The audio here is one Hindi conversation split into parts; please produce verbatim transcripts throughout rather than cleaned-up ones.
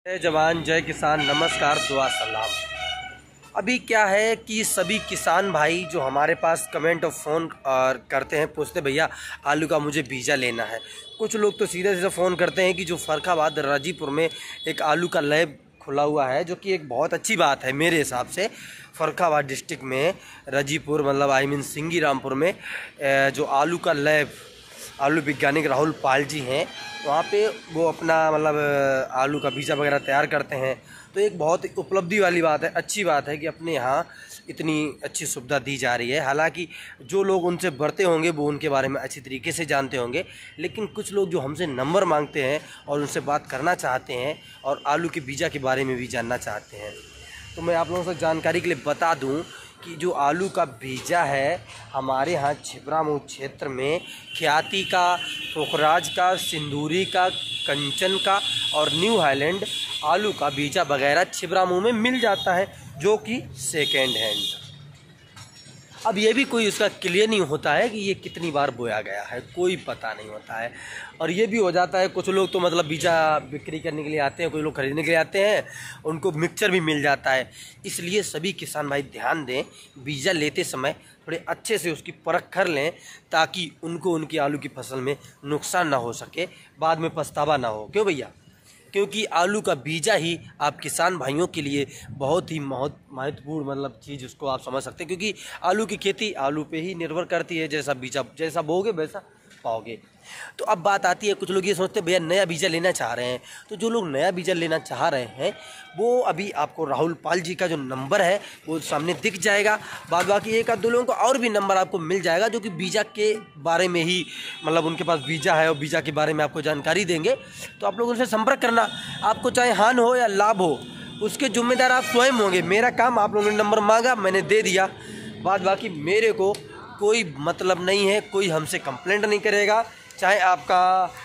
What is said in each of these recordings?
जय जवान जय किसान, नमस्कार, दुआ सलाम। अभी क्या है कि सभी किसान भाई जो हमारे पास कमेंट और फ़ोन और करते हैं, पूछते भैया आलू का मुझे बीजा लेना है। कुछ लोग तो सीधे सीधे फ़ोन करते हैं कि जो फ़र्रुखाबाद राजीपुर में एक आलू का लैब खुला हुआ है, जो कि एक बहुत अच्छी बात है मेरे हिसाब से। फ़र्रुखाबाद डिस्ट्रिक्ट में राजीपुर मतलब आई मीन सिंगी रामपुर में जो आलू का लैब आलू वैज्ञानिक राहुल पाल जी हैं, वहाँ पे वो अपना मतलब आलू का बीजा वगैरह तैयार करते हैं। तो एक बहुत उपलब्धि वाली बात है, अच्छी बात है कि अपने यहाँ इतनी अच्छी सुविधा दी जा रही है। हालांकि जो लोग उनसे बढ़ते होंगे वो उनके बारे में अच्छी तरीके से जानते होंगे, लेकिन कुछ लोग जो हमसे नंबर मांगते हैं और उनसे बात करना चाहते हैं और आलू के बीजा के बारे में भी जानना चाहते हैं, तो मैं आप लोगों से जानकारी के लिए बता दूं कि जो आलू का बीजा है हमारे यहाँ छिबरामऊ क्षेत्र में ख्याति का, पोखराज का, सिंदूरी का, कंचन का और न्यू हाईलैंड आलू का बीजा वगैरह छिबरामऊ में मिल जाता है, जो कि सेकेंड हैंड। अब ये भी कोई उसका क्लियर नहीं होता है कि ये कितनी बार बोया गया है, कोई पता नहीं होता है। और ये भी हो जाता है, कुछ लोग तो मतलब बीजा बिक्री करने के लिए आते हैं, कोई लोग खरीदने के लिए आते हैं, उनको मिक्सचर भी मिल जाता है। इसलिए सभी किसान भाई ध्यान दें, बीजा लेते समय थोड़े अच्छे से उसकी परख कर लें, ताकि उनको उनकी आलू की फसल में नुकसान ना हो सके, बाद में पछतावा ना हो। क्यों भैया? क्योंकि आलू का बीजा ही आप किसान भाइयों के लिए बहुत ही महत्वपूर्ण मतलब चीज़ उसको आप समझ सकते हैं, क्योंकि आलू की खेती आलू पे ही निर्भर करती है। जैसा बीजा जैसा बोगे वैसा पाओगे। तो अब बात आती है, कुछ लोग ये सोचते हैं भैया नया बीजा लेना चाह रहे हैं, तो जो लोग नया बीजा लेना चाह रहे हैं वो अभी आपको राहुल पाल जी का जो नंबर है वो सामने दिख जाएगा। बाद बाकी एक आध दो लोगों को और भी नंबर आपको मिल जाएगा, जो कि बीजा के बारे में ही मतलब उनके पास बीजा है और बीजा के बारे में आपको जानकारी देंगे। तो आप लोग उनसे संपर्क करना। आपको चाहे हानि हो या लाभ हो, उसके जिम्मेदार आप स्वयं होंगे। मेरा काम, आप लोगों ने नंबर मांगा, मैंने दे दिया। बाद बाकी मेरे को कोई मतलब नहीं है, कोई हमसे कंप्लेंट नहीं करेगा। चाहे आपका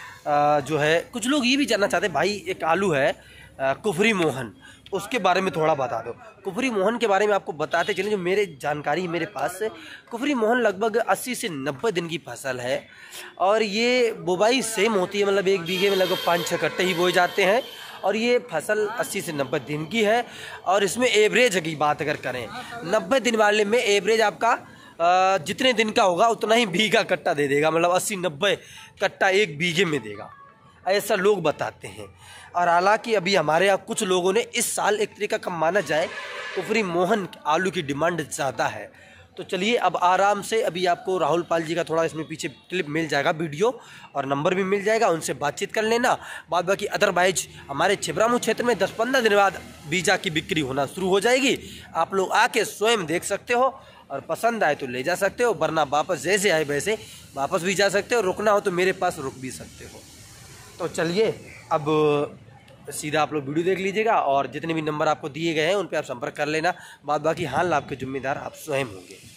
आ, जो है, कुछ लोग ये भी जानना चाहते हैं भाई एक आलू है आ, कुफरी मोहन, उसके बारे में थोड़ा बता दो। कुफरी मोहन के बारे में आपको बताते चलें, जो मेरे जानकारी मेरे पास है, कुफरी मोहन लगभग अस्सी से नब्बे दिन की फसल है और ये बुवाई सेम होती है, मतलब एक बीघे में लगभग पाँच छः कट्टे ही बोए जाते हैं और ये फसल अस्सी से नब्बे दिन की है। और इसमें एवरेज की बात अगर करें, नब्बे दिन वाले में एवरेज आपका जितने दिन का होगा उतना ही बीघा कट्टा दे देगा, मतलब अस्सी नब्बे कट्टा एक बीघे में देगा, ऐसा लोग बताते हैं। और हालांकि अभी हमारे यहाँ कुछ लोगों ने इस साल एक तरीका का माना जाए कुफरी मोहन आलू की डिमांड ज़्यादा है। तो चलिए अब आराम से अभी आपको राहुल पाल जी का थोड़ा इसमें पीछे क्लिप मिल जाएगा, वीडियो और नंबर भी मिल जाएगा, उनसे बातचीत कर लेना। बाद बाकी अदरवाइज हमारे छिबरामऊ क्षेत्र में दस पंद्रह दिन बाद बीजा की बिक्री होना शुरू हो जाएगी। आप लोग आके स्वयं देख सकते हो और पसंद आए तो ले जा सकते हो, वरना वापस जैसे आए वैसे वापस भी जा सकते हो। रुकना हो तो मेरे पास रुक भी सकते हो। तो चलिए अब सीधा आप लोग वीडियो देख लीजिएगा और जितने भी नंबर आपको दिए गए हैं उन पर आप संपर्क कर लेना। बाद बाकी हाल लाभ के जिम्मेदार आप स्वयं होंगे।